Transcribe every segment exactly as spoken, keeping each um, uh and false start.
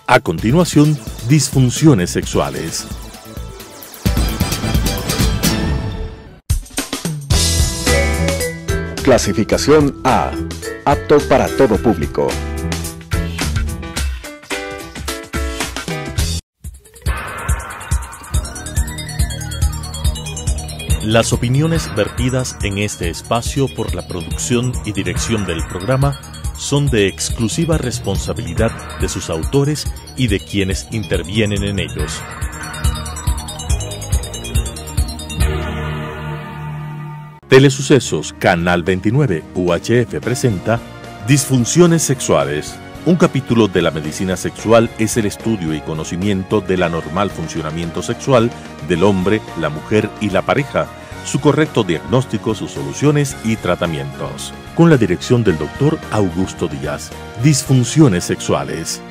A continuación, disfunciones sexuales. Clasificación A. Apto para todo público. Las opiniones vertidas en este espacio por la producción y dirección del programa son de exclusiva responsabilidad de sus autores y de quienes intervienen en ellos. Telesucesos Canal veintinueve U H F presenta Disfunciones sexuales. Un capítulo de la medicina sexual es el estudio y conocimiento del anormal funcionamiento sexual del hombre, la mujer y la pareja, su correcto diagnóstico, sus soluciones y tratamientos. Con la dirección del doctor Augusto Díaz. Disfunciones sexuales.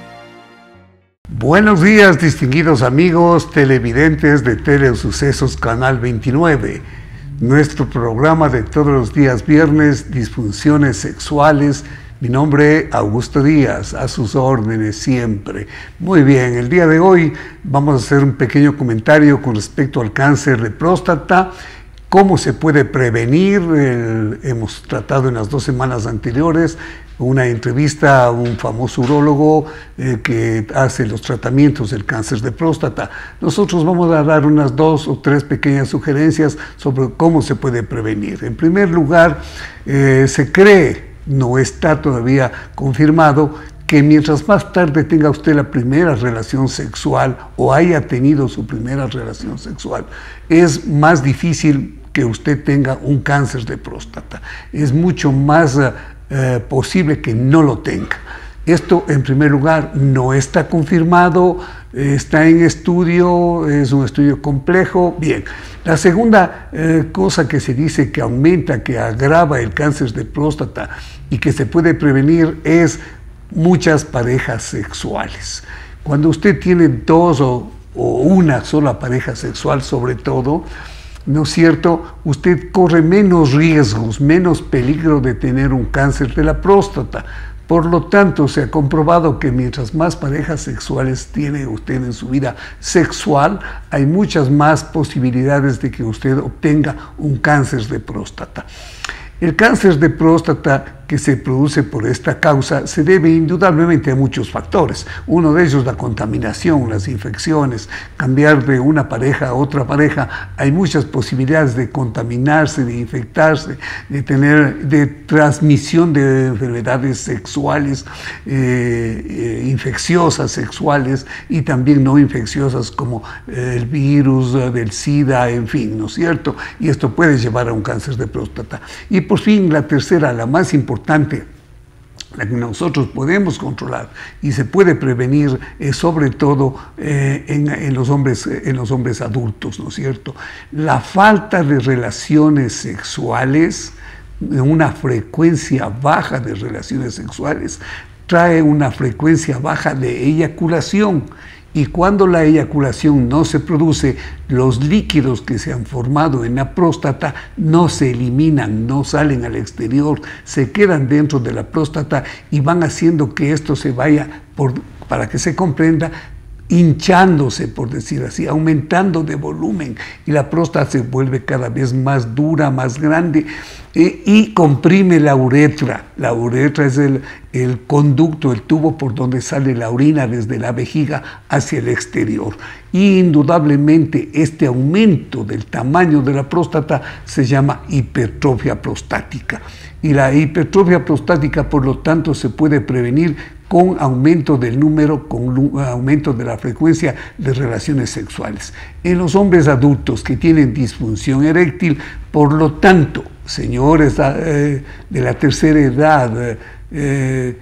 Buenos días, distinguidos amigos televidentes de Telesucesos Canal veintinueve. Nuestro programa de todos los días viernes, Disfunciones sexuales. Mi nombre es Augusto Díaz, a sus órdenes siempre. Muy bien, el día de hoy vamos a hacer un pequeño comentario con respecto al cáncer de próstata. ¿Cómo se puede prevenir? El, hemos tratado en las dos semanas anteriores una entrevista a un famoso urólogo eh, que hace los tratamientos del cáncer de próstata. Nosotros vamos a dar unas dos o tres pequeñas sugerencias sobre cómo se puede prevenir. En primer lugar, eh, se cree, no está todavía confirmado, que mientras más tarde tenga usted la primera relación sexual o haya tenido su primera relación sexual, es más difícil que usted tenga un cáncer de próstata. Es mucho más eh, posible que no lo tenga. Esto, en primer lugar, no está confirmado, está en estudio, es un estudio complejo. Bien, la segunda eh, cosa que se dice que aumenta, que agrava el cáncer de próstata y que se puede prevenir es muchas parejas sexuales. Cuando usted tiene dos o, o una sola pareja sexual, sobre todo, ¿no es cierto?, usted corre menos riesgos, menos peligro de tener un cáncer de la próstata. Por lo tanto, se ha comprobado que mientras más parejas sexuales tiene usted en su vida sexual, hay muchas más posibilidades de que usted obtenga un cáncer de próstata. El cáncer de próstata que se produce por esta causa se debe indudablemente a muchos factores. Uno de ellos, la contaminación, las infecciones, cambiar de una pareja a otra pareja. Hay muchas posibilidades de contaminarse, de infectarse, de tener de transmisión de enfermedades sexuales, eh, eh, infecciosas sexuales y también no infecciosas como eh, el virus del SIDA, en fin, ¿no es cierto? Y esto puede llevar a un cáncer de próstata. Y por fin, la tercera, la más importante, la que nosotros podemos controlar y se puede prevenir, eh, sobre todo eh, en, en, los hombres, en los hombres adultos, ¿no es cierto? La falta de relaciones sexuales, una frecuencia baja de relaciones sexuales, trae una frecuencia baja de eyaculación. Y cuando la eyaculación no se produce, los líquidos que se han formado en la próstata no se eliminan, no salen al exterior, se quedan dentro de la próstata y van haciendo que esto se vaya, por, para que se comprenda, hinchándose, por decir así, aumentando de volumen, y la próstata se vuelve cada vez más dura, más grande, eh, y comprime la uretra. La uretra es el, el conducto, el tubo por donde sale la orina desde la vejiga hacia el exterior. Y indudablemente este aumento del tamaño de la próstata se llama hipertrofia prostática. Y la hipertrofia prostática, por lo tanto, se puede prevenir con aumento del número, con aumento de la frecuencia de relaciones sexuales. En los hombres adultos que tienen disfunción eréctil, por lo tanto, señores eh, de la tercera edad, eh,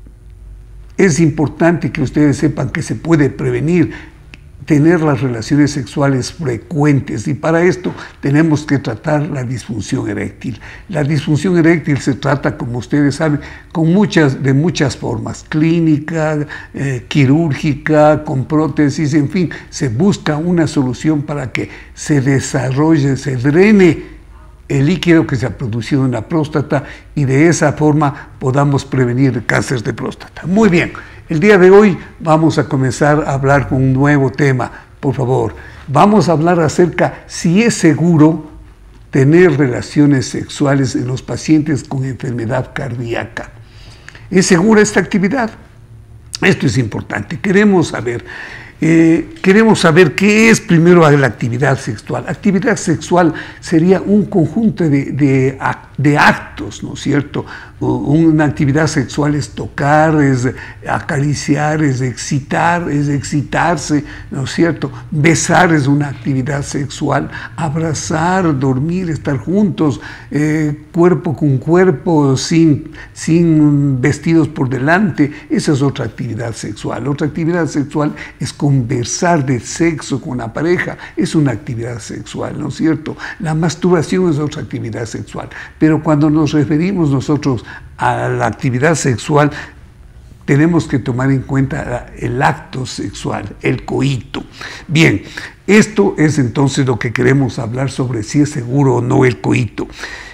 es importante que ustedes sepan que se puede prevenir tener las relaciones sexuales frecuentes, y para esto tenemos que tratar la disfunción eréctil. La disfunción eréctil se trata, como ustedes saben, con muchas, de muchas formas: clínica, eh, quirúrgica, con prótesis, en fin, se busca una solución para que se desarrolle, se drene el líquido que se ha producido en la próstata y de esa forma podamos prevenir el cáncer de próstata. Muy bien, el día de hoy vamos a comenzar a hablar con un nuevo tema. Por favor, vamos a hablar acerca si es seguro tener relaciones sexuales en los pacientes con enfermedad cardíaca. ¿Es segura esta actividad? Esto es importante. Queremos saber, eh, queremos saber qué es primero la actividad sexual. Actividad sexual sería un conjunto de, de, de actos, ¿no es cierto? Una actividad sexual es tocar, es acariciar, es excitar, es excitarse, ¿no es cierto? Besar es una actividad sexual, abrazar, dormir, estar juntos, eh, cuerpo con cuerpo, sin, sin vestidos por delante, esa es otra actividad sexual. Otra actividad sexual es conversar de sexo con la pareja, es una actividad sexual, ¿no es cierto? La masturbación es otra actividad sexual, pero cuando nos referimos nosotros a la actividad sexual, tenemos que tomar en cuenta el acto sexual, el coito. Bien, esto es entonces lo que queremos hablar sobre si es seguro o no el coito.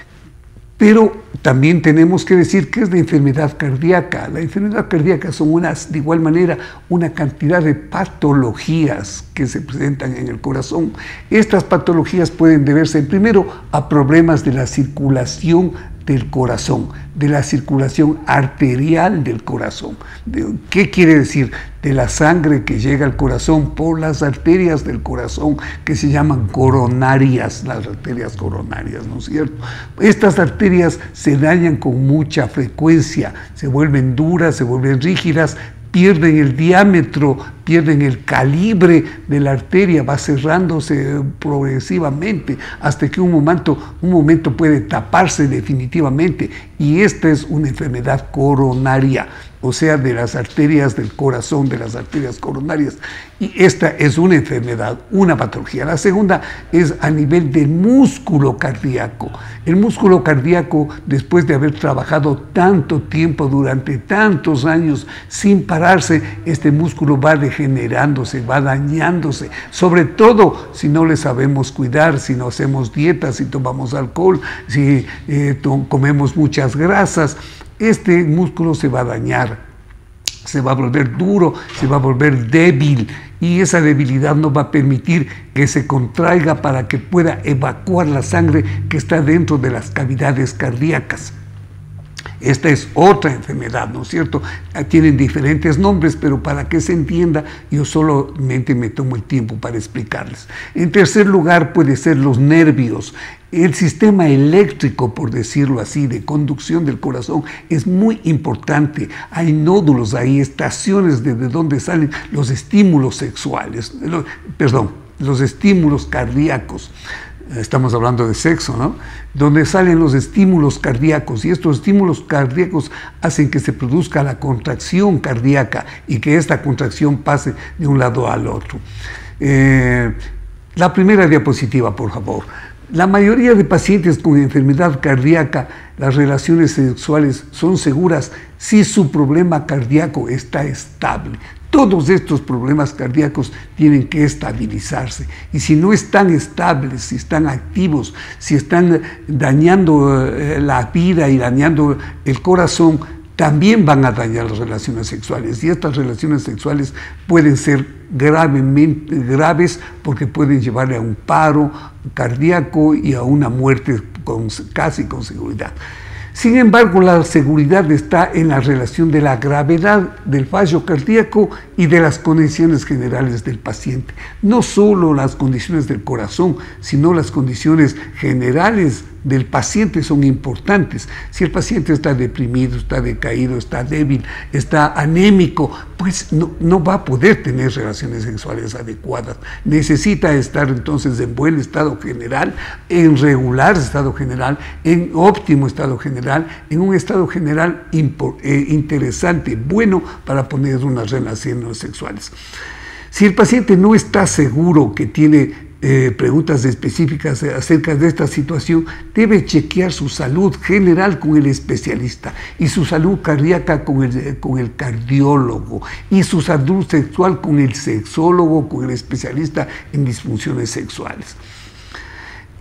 Pero también tenemos que decir que es la enfermedad cardíaca. La enfermedad cardíaca son unas, de igual manera, una cantidad de patologías que se presentan en el corazón. Estas patologías pueden deberse primero a problemas de la circulación del corazón, de la circulación arterial del corazón. ¿Qué quiere decir? De la sangre que llega al corazón por las arterias del corazón, que se llaman coronarias, las arterias coronarias, ¿no es cierto? Estas arterias se dañan con mucha frecuencia, se vuelven duras, se vuelven rígidas, pierden el diámetro, pierden el calibre de la arteria, va cerrándose progresivamente hasta que un momento, un momento puede taparse definitivamente, y esta es una enfermedad coronaria, o sea, de las arterias del corazón, de las arterias coronarias, y esta es una enfermedad, una patología. La segunda es a nivel del músculo cardíaco. El músculo cardíaco, después de haber trabajado tanto tiempo, durante tantos años, sin pararse, este músculo va degenerándose, va dañándose, sobre todo si no le sabemos cuidar, si no hacemos dieta, si tomamos alcohol, si eh, comemos muchas grasas. Este músculo se va a dañar, se va a volver duro, se va a volver débil, y esa debilidad no va a permitir que se contraiga para que pueda evacuar la sangre que está dentro de las cavidades cardíacas. Esta es otra enfermedad, ¿no es cierto? Tienen diferentes nombres, pero para que se entienda, yo solamente me tomo el tiempo para explicarles. En tercer lugar, puede ser los nervios. El sistema eléctrico, por decirlo así, de conducción del corazón es muy importante. Hay nódulos, hay estaciones desde donde salen los estímulos sexuales, los, perdón, los estímulos cardíacos. Estamos hablando de sexo, ¿no? Donde salen los estímulos cardíacos, y estos estímulos cardíacos hacen que se produzca la contracción cardíaca y que esta contracción pase de un lado al otro. Eh, la primera diapositiva, por favor. La mayoría de pacientes con enfermedad cardíaca, las relaciones sexuales son seguras si su problema cardíaco está estable. Todos estos problemas cardíacos tienen que estabilizarse, y si no están estables, si están activos, si están dañando eh, la vida y dañando el corazón, también van a dañar las relaciones sexuales, y estas relaciones sexuales pueden ser gravemente graves porque pueden llevarle a un paro cardíaco y a una muerte con, casi con seguridad. Sin embargo, la seguridad está en la relación de la gravedad del fallo cardíaco y de las condiciones generales del paciente. No solo las condiciones del corazón, sino las condiciones generales del paciente son importantes. Si el paciente está deprimido, está decaído, está débil, está anémico, pues no, no va a poder tener relaciones sexuales adecuadas. Necesita estar entonces en buen estado general, en regular estado general, en óptimo estado general, en un estado general eh, interesante, bueno para poner unas relaciones sexuales. Si el paciente no está seguro que tiene Eh, preguntas específicas acerca de esta situación, debe chequear su salud general con el especialista, y su salud cardíaca con el, con el cardiólogo, y su salud sexual con el sexólogo, con el especialista en disfunciones sexuales.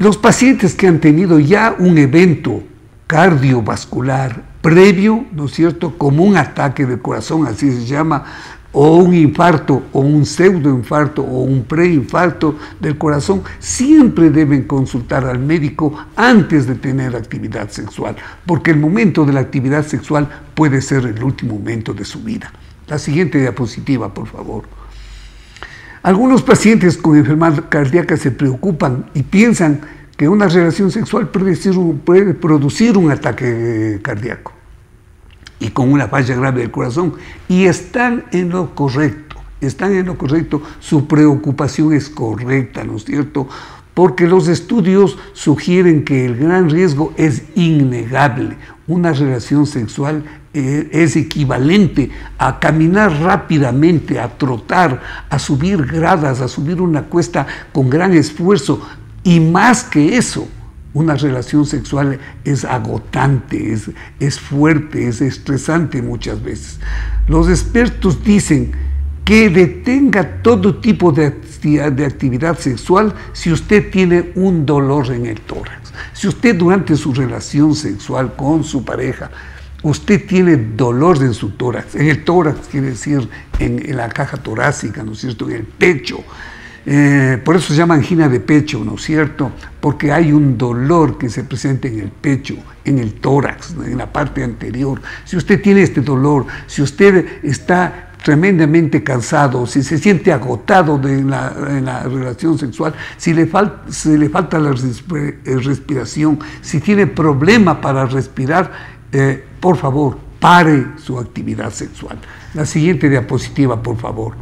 Los pacientes que han tenido ya un evento cardiovascular previo, ¿no es cierto?, como un ataque del corazón, así se llama, o un infarto, o un pseudoinfarto, o un preinfarto del corazón, siempre deben consultar al médico antes de tener actividad sexual, porque el momento de la actividad sexual puede ser el último momento de su vida. La siguiente diapositiva, por favor. Algunos pacientes con enfermedad cardíaca se preocupan y piensan que una relación sexual puede, ser un, puede producir un ataque cardíaco y con una falla grave del corazón, y están en lo correcto, están en lo correcto, su preocupación es correcta, ¿no es cierto?, porque los estudios sugieren que el gran riesgo es innegable. Una relación sexual eh, es equivalente a caminar rápidamente, a trotar, a subir gradas, a subir una cuesta con gran esfuerzo, y más que eso, una relación sexual es agotante, es, es fuerte, es estresante muchas veces. Los expertos dicen que detenga todo tipo de actividad, de actividad sexual si usted tiene un dolor en el tórax. Si usted durante su relación sexual con su pareja, usted tiene dolor en su tórax, en el tórax quiere decir en, en la caja torácica, ¿no es cierto?, en el pecho. Eh, por eso se llama angina de pecho, ¿no es cierto?, porque hay un dolor que se presenta en el pecho, en el tórax, en la parte anterior. Si usted tiene este dolor, si usted está tremendamente cansado, si se siente agotado de la, en la relación sexual, si le, fal, si le falta la respiración, si tiene problema para respirar, eh, por favor, pare su actividad sexual. La siguiente diapositiva, por favor.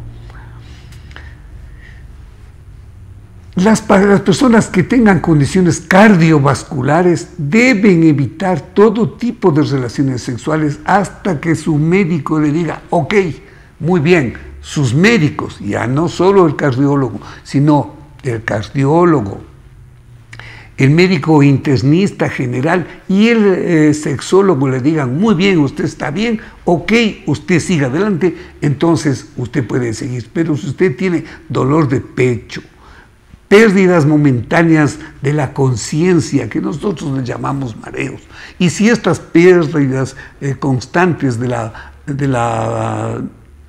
Las, para las personas que tengan condiciones cardiovasculares deben evitar todo tipo de relaciones sexuales hasta que su médico le diga, ok, muy bien. Sus médicos, ya no solo el cardiólogo, sino el cardiólogo, el médico internista general y el eh, sexólogo le digan, muy bien, usted está bien, ok, usted siga adelante, entonces usted puede seguir. Pero si usted tiene dolor de pecho, pérdidas momentáneas de la conciencia, que nosotros le llamamos mareos, y si estas pérdidas eh, constantes de la, de la,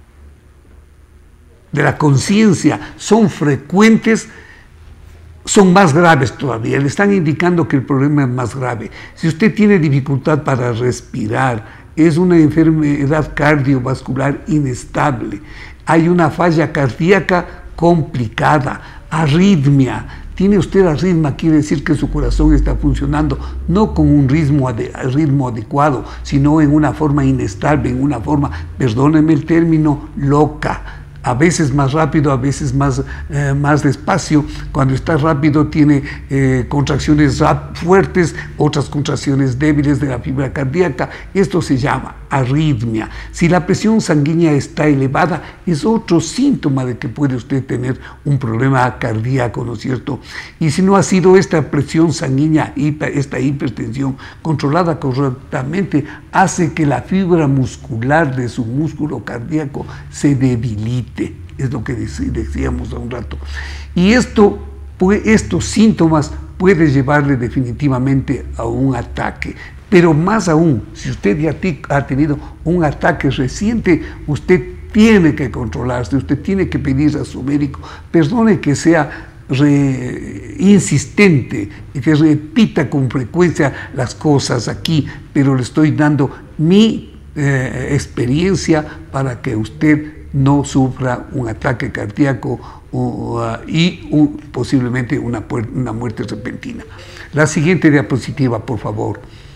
de la conciencia son frecuentes, son más graves todavía, le están indicando que el problema es más grave. Si usted tiene dificultad para respirar, es una enfermedad cardiovascular inestable, hay una falla cardíaca complicada, arritmia. Tiene usted arritmia, quiere decir que su corazón está funcionando no con un ritmo, ade ritmo adecuado, sino en una forma inestable, en una forma, perdónenme el término, loca. A veces más rápido, a veces más, eh, más despacio. Cuando está rápido tiene eh, contracciones fuertes, otras contracciones débiles de la fibra cardíaca. Esto se llama arritmia. Si la presión sanguínea está elevada, es otro síntoma de que puede usted tener un problema cardíaco, ¿no es cierto? Y si no ha sido esta presión sanguínea, esta hipertensión controlada correctamente, hace que la fibra muscular de su músculo cardíaco se debilite. Es lo que decíamos hace un rato. Y esto, estos síntomas pueden llevarle definitivamente a un ataque. Pero más aún, si usted ya ha tenido un ataque reciente, usted tiene que controlarse, usted tiene que pedir a su médico, perdone que sea re, insistente y que repita con frecuencia las cosas aquí, pero le estoy dando mi eh, experiencia para que usted no sufra un ataque cardíaco uh, y uh, posiblemente una, una muerte repentina. La siguiente diapositiva, por favor.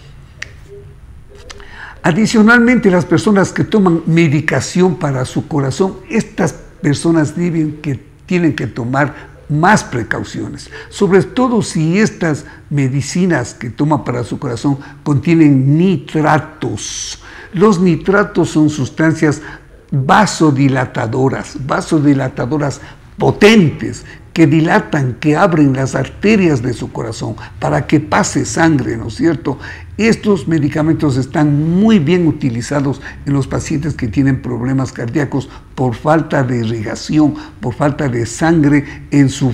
Adicionalmente, las personas que toman medicación para su corazón, estas personas deben que, tienen que tomar más precauciones, sobre todo si estas medicinas que toman para su corazón contienen nitratos. Los nitratos son sustancias vasodilatadoras, vasodilatadoras potentes, que dilatan, que abren las arterias de su corazón para que pase sangre, ¿no es cierto? Estos medicamentos están muy bien utilizados en los pacientes que tienen problemas cardíacos por falta de irrigación, por falta de sangre en su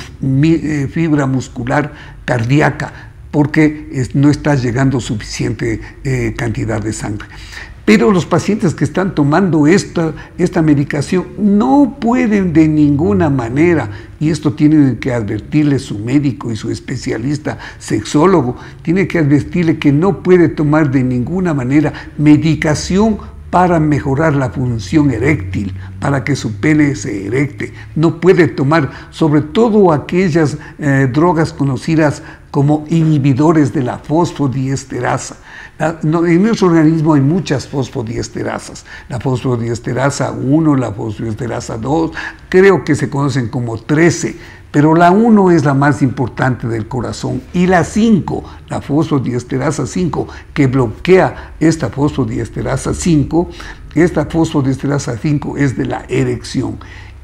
fibra muscular cardíaca, porque no está llegando suficiente eh, cantidad de sangre. Pero los pacientes que están tomando esta, esta medicación no pueden de ninguna manera, y esto tiene que advertirle su médico y su especialista sexólogo, tiene que advertirle que no puede tomar de ninguna manera medicación para mejorar la función eréctil, para que su pene se erecte. No puede tomar, sobre todo aquellas eh, drogas conocidas como inhibidores de la fosfodiesterasa. La, no, en nuestro organismo hay muchas fosfodiesterasas, la fosfodiesterasa uno, la fosfodiesterasa dos, creo que se conocen como trece, pero la uno es la más importante del corazón, y la cinco, la fosfodiesterasa cinco, que bloquea esta fosfodiesterasa cinco, esta fosfodiesterasa cinco es de la erección.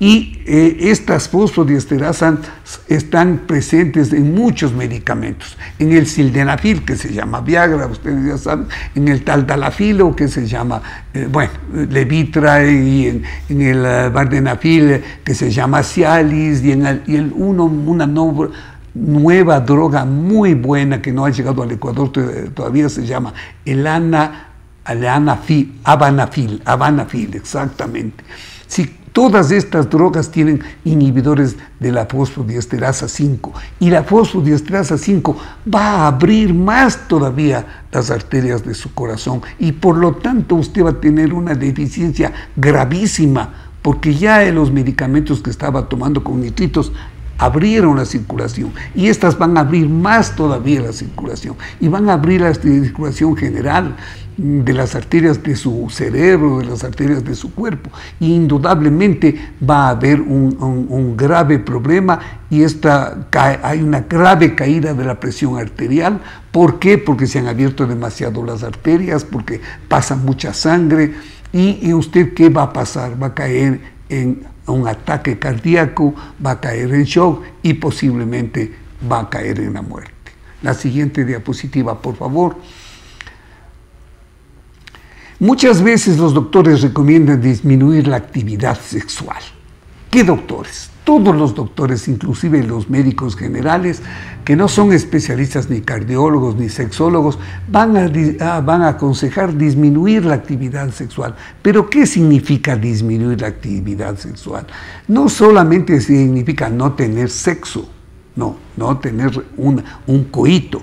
Y eh, estas fosfodiesterasas están presentes en muchos medicamentos, en el sildenafil, que se llama Viagra, ustedes ya saben, en el taldalafilo, que se llama, eh, bueno, Levitra, y en, en el uh, vardenafil, que se llama Cialis, y en el, y el uno, una nueva, nueva droga muy buena que no ha llegado al Ecuador todavía, se llama el ana, el anafil, avanafil, avanafil, exactamente. Si todas estas drogas tienen inhibidores de la fosfodiesterasa cinco, y la fosfodiesterasa cinco va a abrir más todavía las arterias de su corazón, y por lo tanto usted va a tener una deficiencia gravísima, porque ya en los medicamentos que estaba tomando con nitritos abrieron la circulación, y estas van a abrir más todavía la circulación, y van a abrir la circulación general de las arterias de su cerebro, de las arterias de su cuerpo, y indudablemente va a haber un, un, un grave problema, y esta, hay una grave caída de la presión arterial. ¿Por qué? Porque se han abierto demasiado las arterias, porque pasa mucha sangre, y, y usted, ¿qué va a pasar? Va a caer en un ataque cardíaco, va a caer en shock, y posiblemente va a caer en la muerte. La siguiente diapositiva, por favor. Muchas veces los doctores recomiendan disminuir la actividad sexual. ¿Qué doctores? Todos los doctores, inclusive los médicos generales, que no son especialistas ni cardiólogos ni sexólogos, van a, van a aconsejar disminuir la actividad sexual. ¿Pero qué significa disminuir la actividad sexual? No solamente significa no tener sexo, no, no tener un, un coito.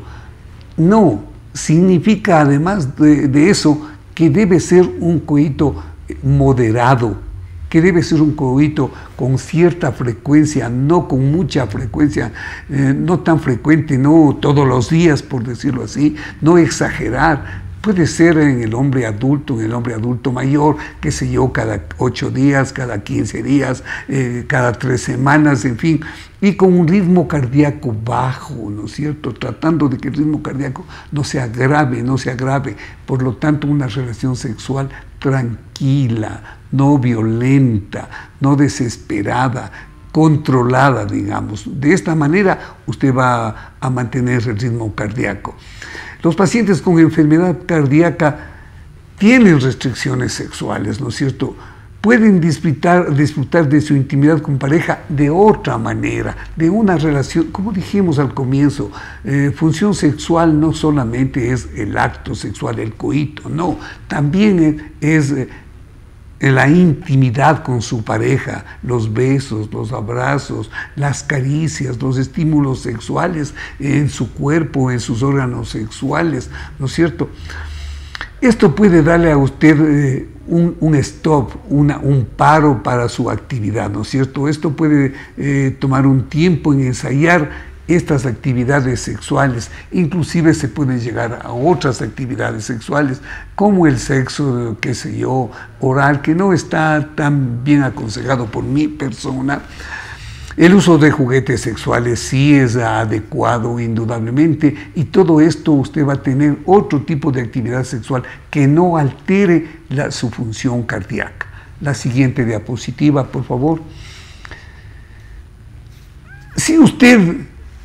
No, significa además de, de eso, que debe ser un coito moderado, que debe ser un coito con cierta frecuencia, no con mucha frecuencia, eh, no tan frecuente, no todos los días, por decirlo así, no exagerar. Puede ser en el hombre adulto, en el hombre adulto mayor, qué sé yo, cada ocho días, cada quince días, eh, cada tres semanas, en fin, y con un ritmo cardíaco bajo, ¿no es cierto? Tratando de que el ritmo cardíaco no se agrave, no se agrave. Por lo tanto, una relación sexual tranquila, no violenta, no desesperada, controlada, digamos. De esta manera, usted va a mantener el ritmo cardíaco. Los pacientes con enfermedad cardíaca tienen restricciones sexuales, ¿no es cierto? Pueden disfrutar, disfrutar de su intimidad con pareja de otra manera, de una relación, como dijimos al comienzo, eh, función sexual no solamente es el acto sexual, el coito, no, también es, es eh, la intimidad con su pareja, los besos, los abrazos, las caricias, los estímulos sexuales en su cuerpo, en sus órganos sexuales, ¿no es cierto? Esto puede darle a usted eh, un, un stop, una, un paro para su actividad, ¿no es cierto? Esto puede eh, tomar un tiempo en ensayar estas actividades sexuales. Inclusive se puede llegar a otras actividades sexuales, como el sexo, qué sé yo, oral, que no está tan bien aconsejado por mi persona. El uso de juguetes sexuales sí es adecuado, indudablemente, y todo esto usted va a tener otro tipo de actividad sexual que no altere la, su función cardíaca. La siguiente diapositiva, por favor. Si usted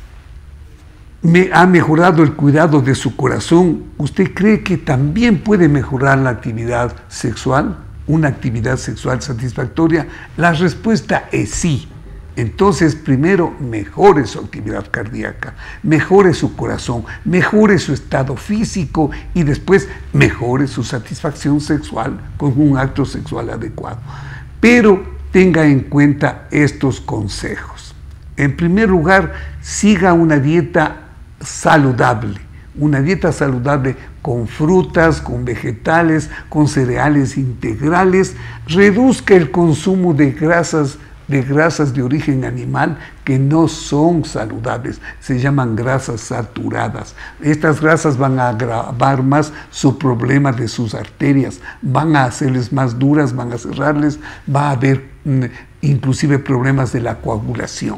me ha mejorado el cuidado de su corazón, ¿usted cree que también puede mejorar la actividad sexual? ¿Una actividad sexual satisfactoria? La respuesta es sí. Entonces, primero, mejore su actividad cardíaca, mejore su corazón, mejore su estado físico y después mejore su satisfacción sexual con un acto sexual adecuado. Pero tenga en cuenta estos consejos. En primer lugar, siga una dieta saludable, una dieta saludable con frutas, con vegetales, con cereales integrales. Reduzca el consumo de grasas de grasas de origen animal que no son saludables, se llaman grasas saturadas. Estas grasas van a agravar más su problema de sus arterias, van a hacerles más duras, van a cerrarles, va a haber mm, inclusive problemas de la coagulación.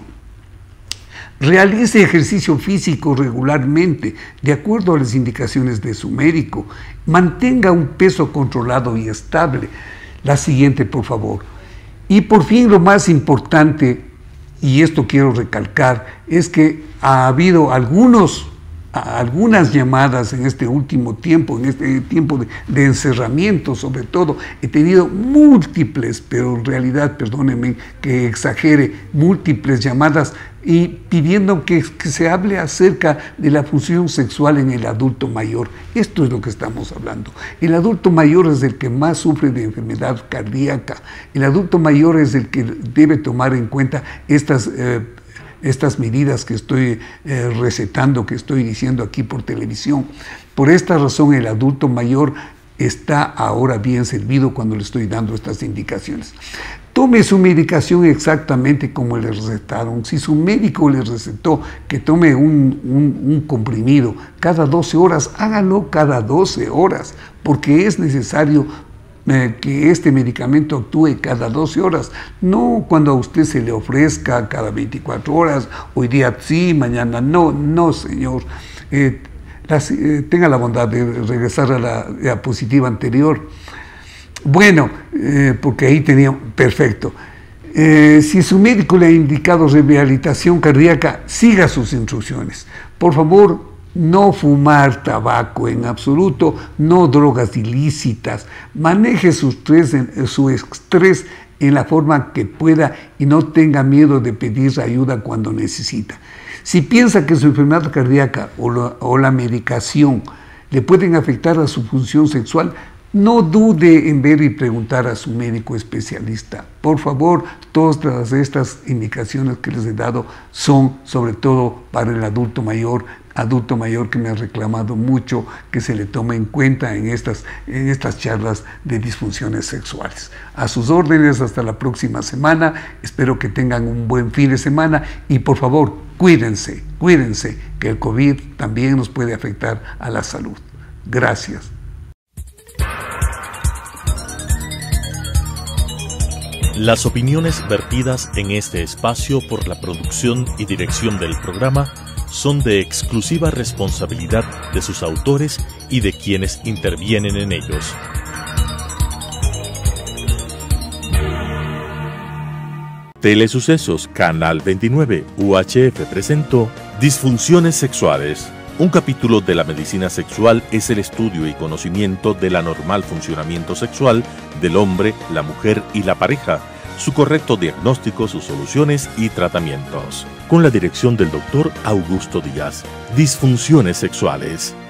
Realice ejercicio físico regularmente, de acuerdo a las indicaciones de su médico. Mantenga un peso controlado y estable. La siguiente, por favor. Y por fin, lo más importante, y esto quiero recalcar, es que ha habido algunos, algunas llamadas en este último tiempo, en este tiempo de, de encerramiento sobre todo. He tenido múltiples, pero en realidad, perdónenme que exagere, múltiples llamadas y pidiendo que, que se hable acerca de la función sexual en el adulto mayor. Esto es lo que estamos hablando. El adulto mayor es el que más sufre de enfermedad cardíaca. El adulto mayor es el que debe tomar en cuenta estas, eh, estas medidas que estoy eh, recetando, que estoy diciendo aquí por televisión. Por esta razón, el adulto mayor está ahora bien servido cuando le estoy dando estas indicaciones. Tome su medicación exactamente como le recetaron. Si su médico le recetó que tome un, un, un comprimido cada doce horas, hágalo cada doce horas, porque es necesario eh, que este medicamento actúe cada doce horas, no cuando a usted se le ofrezca cada veinticuatro horas, hoy día sí, mañana no, no señor. Eh, las, eh, tenga la bondad de regresar a la diapositiva anterior. Bueno, eh, porque ahí tenía, perfecto. Eh, si su médico le ha indicado rehabilitación cardíaca, siga sus instrucciones. Por favor, no fumar tabaco en absoluto, no drogas ilícitas. Maneje su estrés, en, su estrés en la forma que pueda y no tenga miedo de pedir ayuda cuando necesita. Si piensa que su enfermedad cardíaca o la, o la medicación le pueden afectar a su función sexual, no dude en ver y preguntar a su médico especialista. Por favor, todas estas indicaciones que les he dado son sobre todo para el adulto mayor, adulto mayor que me ha reclamado mucho que se le tome en cuenta en estas, en estas charlas de disfunciones sexuales. A sus órdenes, hasta la próxima semana. Espero que tengan un buen fin de semana y por favor, cuídense, cuídense, que el COVID también nos puede afectar a la salud. Gracias. Las opiniones vertidas en este espacio por la producción y dirección del programa son de exclusiva responsabilidad de sus autores y de quienes intervienen en ellos. Telesucesos Canal veintinueve U H F presentó Disfunciones Sexuales. Un capítulo de la medicina sexual es el estudio y conocimiento del anormal funcionamiento sexual del hombre, la mujer y la pareja, su correcto diagnóstico, sus soluciones y tratamientos. Con la dirección del doctor Augusto Díaz. Disfunciones Sexuales.